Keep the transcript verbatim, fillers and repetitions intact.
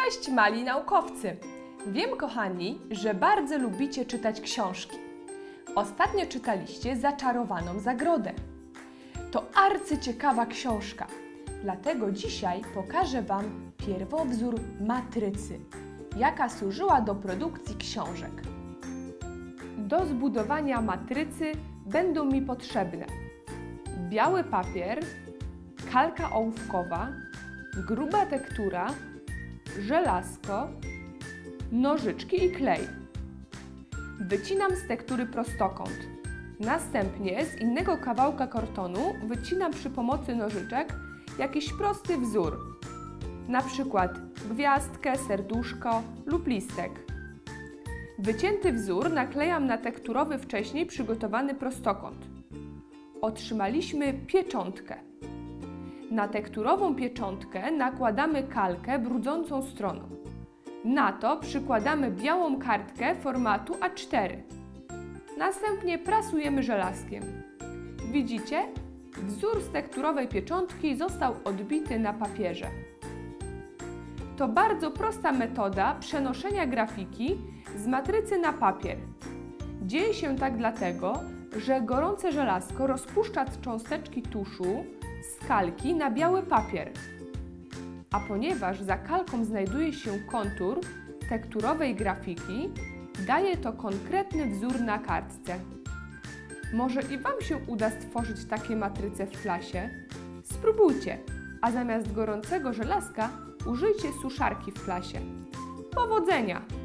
Cześć mali naukowcy! Wiem, kochani, że bardzo lubicie czytać książki. Ostatnio czytaliście Zaczarowaną zagrodę. To arcyciekawa książka, dlatego dzisiaj pokażę Wam pierwowzór matrycy, jaka służyła do produkcji książek. Do zbudowania matrycy będą mi potrzebne biały papier, kalka ołówkowa, gruba tektura, żelazko, nożyczki i klej. Wycinam z tektury prostokąt. Następnie z innego kawałka kartonu wycinam przy pomocy nożyczek jakiś prosty wzór, na przykład gwiazdkę, serduszko lub listek. Wycięty wzór naklejam na tekturowy wcześniej przygotowany prostokąt. Otrzymaliśmy pieczątkę. Na tekturową pieczątkę nakładamy kalkę brudzącą stroną. Na to przykładamy białą kartkę formatu A cztery. Następnie prasujemy żelazkiem. Widzicie? Wzór z tekturowej pieczątki został odbity na papierze. To bardzo prosta metoda przenoszenia grafiki z matrycy na papier. Dzieje się tak dlatego, że gorące żelazko rozpuszcza cząsteczki tuszu z kalki na biały papier. A ponieważ za kalką znajduje się kontur tekturowej grafiki, daje to konkretny wzór na kartce. Może i Wam się uda stworzyć takie matryce w klasie? Spróbujcie, a zamiast gorącego żelazka użyjcie suszarki w klasie. Powodzenia!